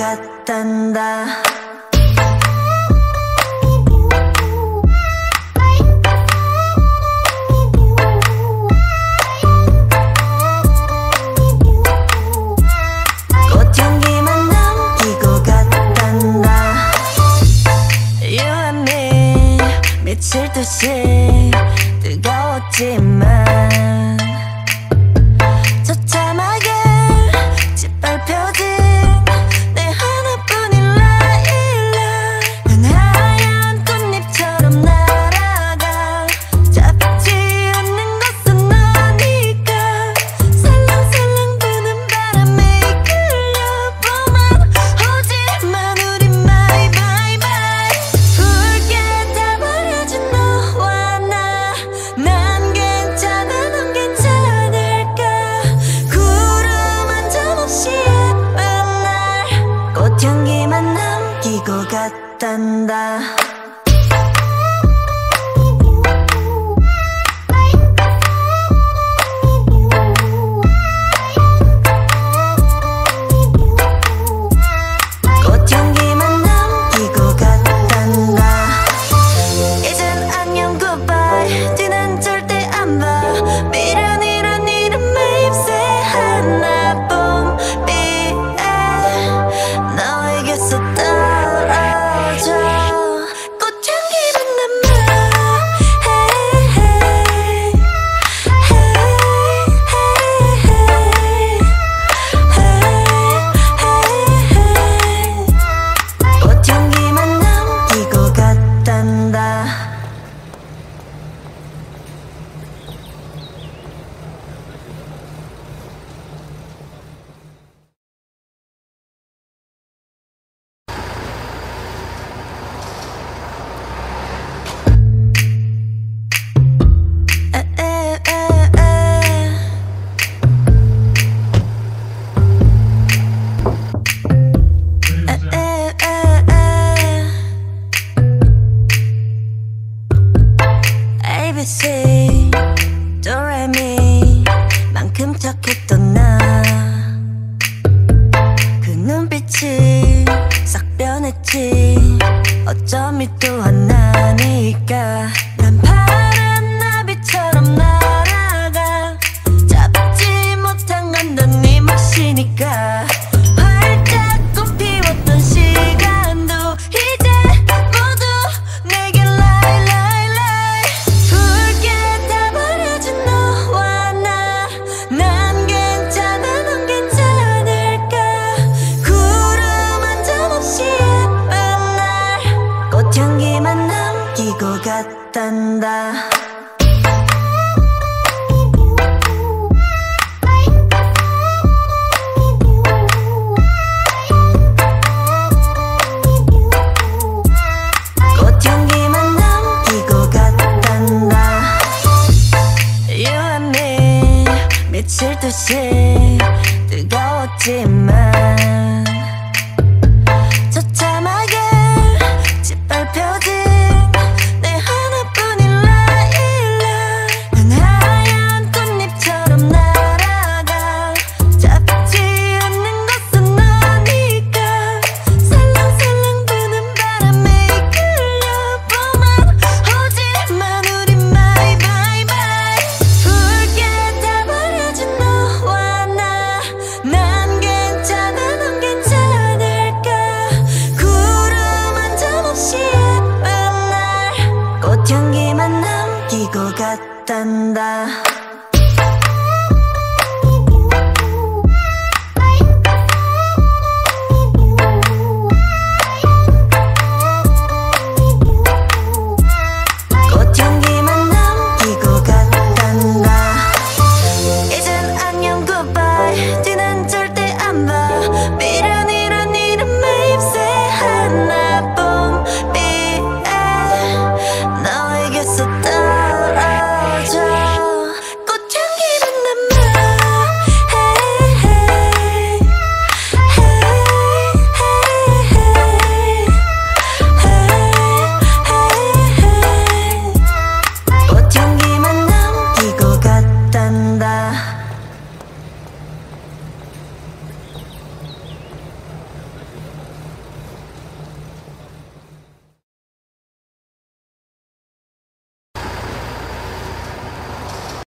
같단다. 꽃향기만 남기고 갔단다. You and me 미칠 듯이 뜨거웠지만 처참하게 짓밟혀진 내 하나뿐인 라일락. 난 하얀 꽃잎처럼 날아가 잡지 않는 것은 너니까. 살랑살랑 부는 바람에 이끌려보면 오지만 우리 my bye bye. 붉게 타버려진 너와 나. 난 괜찮아 넌 괜찮을까. 구름 한 점 없이 예쁜 날 꽃향기만 남기고 갔단다. 꽃향기만 남기고 갔단다. 이젠 안녕 굿바이. 뒤는 절대 안 봐. 미련이란 이름에 입새 하나뿐비에 너에게서 떨어져. 꽃향기만 남아. Hey, hey, hey, hey, hey. 꽃향기만 남기고 갔단다. ABC 도레미 만큼 착했던 나. 그 눈빛이 싹 변했지. 어쩜 또 하나니까. 난 파란 나비처럼 날아가 잡지 못한 건 넌 네 몫이니까. 활짝 꽃피웠던 시간도 이제 모두 내게 lie lie lie. 붉게 타버려진 너와 나. 난 괜찮아 넌 괜찮을까. 구름 한 점 없이 예쁜 날 꽃향기만 남기고 갔단다. 꽃향기만 남기고 갔단다. You and me 미칠 듯이 뜨거웠지만